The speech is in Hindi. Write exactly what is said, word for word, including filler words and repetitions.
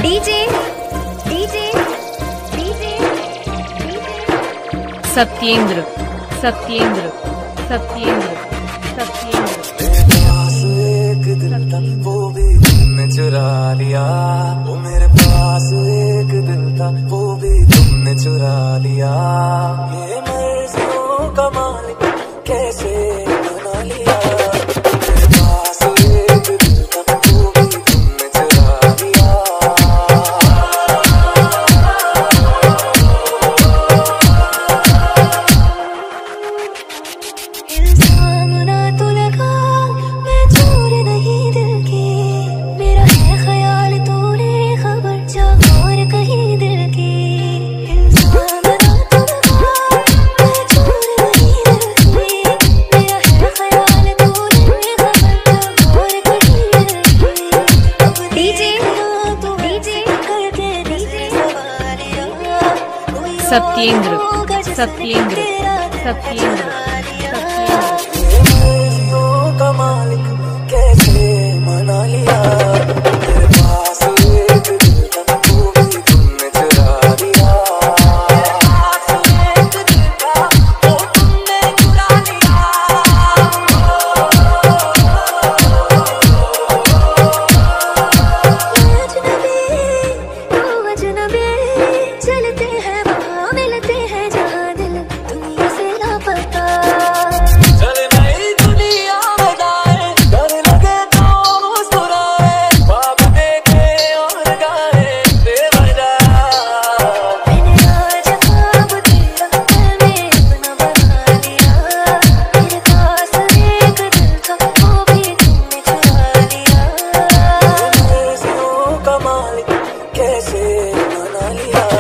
DJ DJ DJ Satyendra Satyendra Satyendra Satyendra एक दिल था वो भी तुमने चुरा लिया। वो मेरे पास एक दिल था वो भी तुमने चुरा लिया। ये मर्जियों का मालिक कैसे बना लिया। मेरे पास एक दिल था वो भी तुमने चुरा लिया। इल्जाम ना तो लगा, मैं चोर नहीं दिल की। मेरा है ख्याल तूने खबर जा और कहीं दिल की। इल्जाम ना तो लगा, मैं चोर नहीं दिल की। मेरा है ख्याल तूने खबर जा और कहीं दिल की। डीजे डीजे करके डीजे सवारियां सत्येंद्र सत्येंद्र सत्येंद्र मर्जियों का मालिक कैसे मना लिया। मेरे पास एक दिल था वो भी तुमने चुरा लिया। मेरे पास एक दिल था वो तुमने चुरा लिया। अजनबी ओ अजनबी चलते हैं वहाँ मिलते हैं जहाँ दिल दुनिया से लापता। चल नई दुनिया में जाए, डर लगे तो मुस्कुराए, ख्वाब देखे और गाए बेवजह। मैंने आज ख्वाब तेरा दिल में अपना बना लिया। मेरे पास एक दिल था वो भी तुमने चुरा लिया। मर्जियों का मालिक कैसे मना लिया।